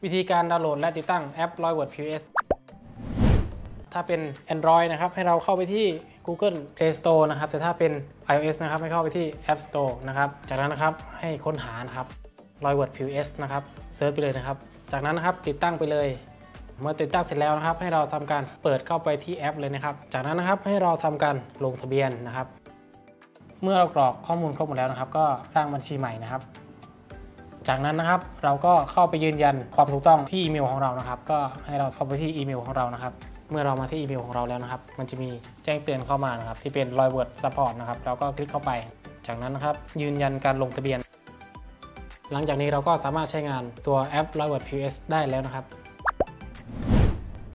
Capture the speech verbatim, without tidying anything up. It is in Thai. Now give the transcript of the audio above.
วิธีการดาวน์โหลดและติดตั้งแอป Roywords พี โอ เอส ถ้าเป็น Android นะครับให้เราเข้าไปที่ Google Play Store นะครับแต่ถ้าเป็น iOS นะครับให้เข้าไปที่ App Store นะครับจากนั้นนะครับให้ค้นหานะครับ Roywords พี โอ เอส นะครับเซิร์ชไปเลยนะครับจากนั้นนะครับติดตั้งไปเลยเมื่อติดตั้งเสร็จแล้วนะครับให้เราทำการเปิดเข้าไปที่แอปเลยนะครับจากนั้นนะครับให้เราทำการลงทะเบียนนะครับเมื่อเรากรอกข้อมูลครบหมดแล้วนะครับก็สร้างบัญชีใหม่นะครับจากนั้นนะครับเราก็เข้าไปยืนยันความถูกต้องที่อีเมลของเรานะครับก็ให้เราเข้าไปที่อีเมลของเรานะครับเมื่อเรามาที่อีเมลของเราแล้วนะครับมันจะมีแจ้งเตือนเข้ามานะครับที่เป็น Roywords Support นะครับเราก็คลิกเข้าไปจากนั้นนะครับยืนยันการลงทะเบียนหลังจากนี้เราก็สามารถใช้งานตัวแอป Roywords พี โอ เอส ได้แล้วนะครับ